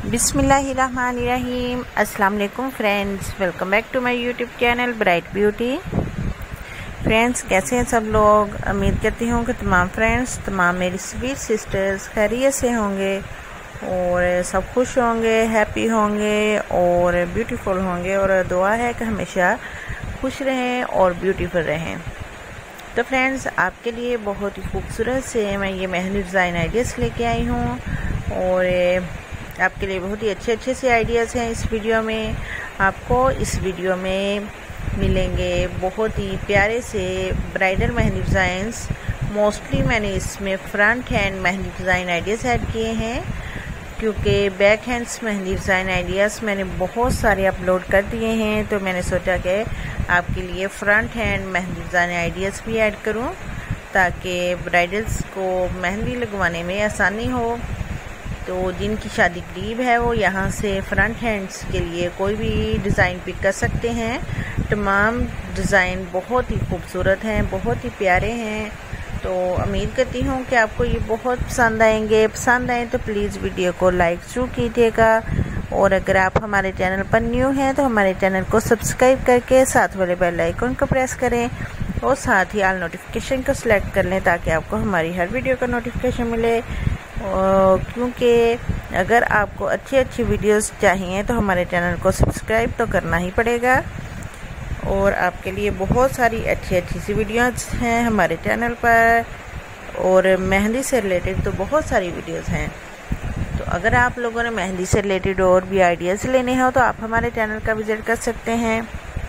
बिस्मिल्लाहिर्रहमानिर्रहीम। अस्सलाम वालेकुम friends, welcome back to my YouTube channel bright beauty. Friends, कैसे हैं सब लोग? उम्मीद करती हूँ कि तमाम फ्रेंड्स, तमाम मेरी स्वीट सिस्टर्स खैरियत से होंगे और सब खुश होंगे, हैप्पी होंगे और ब्यूटीफुल होंगे। और दुआ है कि हमेशा खुश रहें और ब्यूटीफुल रहें। तो फ्रेंड्स, आपके लिए बहुत ही खूबसूरत से मैं ये मेहंदी डिज़ाइन आइडियाज़ लेके आई हूँ और आपके लिए बहुत ही अच्छे से आइडियाज़ हैं। इस वीडियो में आपको इस वीडियो में मिलेंगे बहुत ही प्यारे से ब्राइडल मेहंदी डिज़ाइंस। मोस्टली मैंने इसमें front hand mehndi design ideas add किए हैं क्योंकि back hands mehndi design ideas मैंने बहुत सारे अपलोड कर दिए हैं। तो मैंने सोचा कि आपके लिए front hand mehndi design ideas भी ऐड करूं ताकि ब्राइडल्स को मेहंदी लगवाने में आसानी हो। तो जिनकी शादी करीब है वो यहाँ से फ्रंट हैंड्स के लिए कोई भी डिज़ाइन पिक कर सकते हैं। तमाम डिज़ाइन बहुत ही खूबसूरत हैं, बहुत ही प्यारे हैं। तो उम्मीद करती हूँ कि आपको ये बहुत पसंद आएंगे। पसंद आए तो प्लीज़ वीडियो को लाइक ज़रूर कीजिएगा और अगर आप हमारे चैनल पर न्यू हैं तो हमारे चैनल को सब्सक्राइब करके साथ वाले बेल आइकन को प्रेस करें और साथ ही ऑल नोटिफिकेशन को सिलेक्ट कर लें ताकि आपको हमारी हर वीडियो का नोटिफिकेशन मिले। क्योंकि अगर आपको अच्छी वीडियोस चाहिए तो हमारे चैनल को सब्सक्राइब तो करना ही पड़ेगा। और आपके लिए बहुत सारी अच्छी सी वीडियोस हैं हमारे चैनल पर और मेहंदी से रिलेटेड तो बहुत सारी वीडियोस हैं। तो अगर आप लोगों ने मेहंदी से रिलेटेड और भी आइडियाज़ लेने हो तो आप हमारे चैनल का विज़िट कर सकते हैं।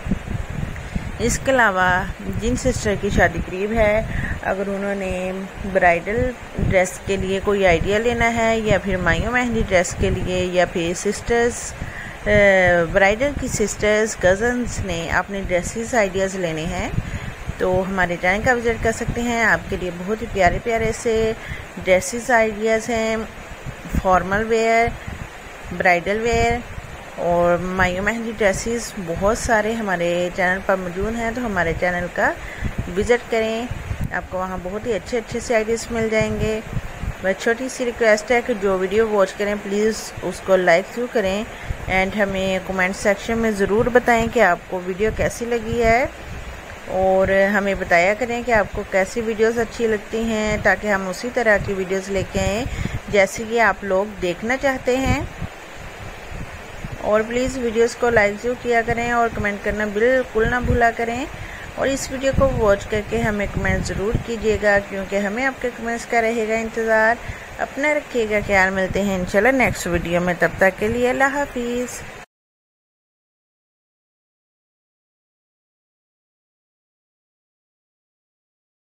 इसके अलावा जिन सिस्टर की शादी करीब है, अगर उन्होंने ब्राइडल ड्रेस के लिए कोई आइडिया लेना है या फिर माइयों मेहंदी ड्रेस के लिए या फिर सिस्टर्स ब्राइडल की सिस्टर्स कज़न्स ने अपने ड्रेसेस आइडियाज़ लेने हैं तो हमारे चैनल का विज़िट कर सकते हैं। आपके लिए बहुत ही प्यारे से ड्रेसेस आइडियाज़ हैं, फॉर्मल वेयर, ब्राइडल वेयर और माइयों मेहंदी ड्रेसेस बहुत सारे हमारे चैनल पर मौजूद हैं। तो हमारे चैनल का विज़िट करें, आपको वहाँ बहुत ही अच्छे से आइडियाज़ मिल जाएंगे। वह छोटी सी रिक्वेस्ट है कि जो वीडियो वॉच करें प्लीज़ उसको लाइक ज़रूर करें एंड हमें कमेंट सेक्शन में ज़रूर बताएं कि आपको वीडियो कैसी लगी है और हमें बताया करें कि आपको कैसी वीडियोस अच्छी लगती हैं ताकि हम उसी तरह की वीडियोस लेके आएँ जैसे कि आप लोग देखना चाहते हैं। और प्लीज़ वीडियोस को लाइक ज़रूर किया करें और कमेंट करना बिल्कुल ना भूला करें और इस वीडियो को वॉच करके हमें कमेंट ज़रूर कीजिएगा क्योंकि हमें आपके कमेंट्स का रहेगा इंतज़ार। अपना रखिएगा ख्याल, मिलते हैं इंशाल्लाह नेक्स्ट वीडियो में। तब तक के लिए अल्लाह हाफिज़।